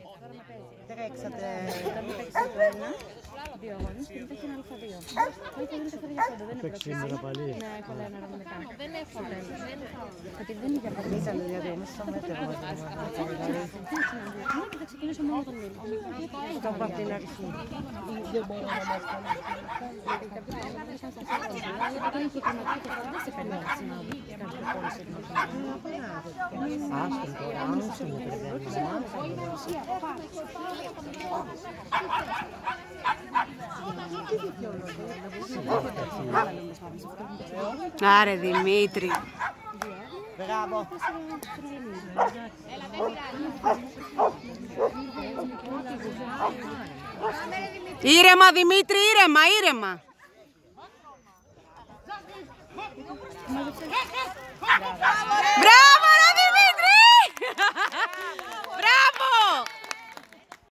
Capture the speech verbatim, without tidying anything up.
Τρέξατε, ήταν παίξατε το ένα, δύο αγώνες και μετά έχει ένα αλφα δύο. Το αλφα δύο είναι καθαρή για σόντα, δεν είναι πρόκληση. Ναι, έχω λέει ένα ρόλο μετά. Δεν έχω, γιατί δεν είναι για πολύ. Ήταν δηλαδή, εμείς θα μετέχουμε. Και θα ξεκινήσω μόνο τον Μίλο. Το από την αρχή. Δεν μπορώ να μας κάνω. Γιατί κάποια πράγματα δεν σαν σας έλεγα. Γιατί όταν είχε κλιματάκι τώρα δεν σε παίρνει έτσι να κάνει πώληση. Άστον τώρα, άστον με περιμένουμε. Άρε Δημήτρη. Μπράβο. Ήρεμα Δημήτρη, ήρεμα, ήρεμα. Μπράβο ρε Δημήτρη!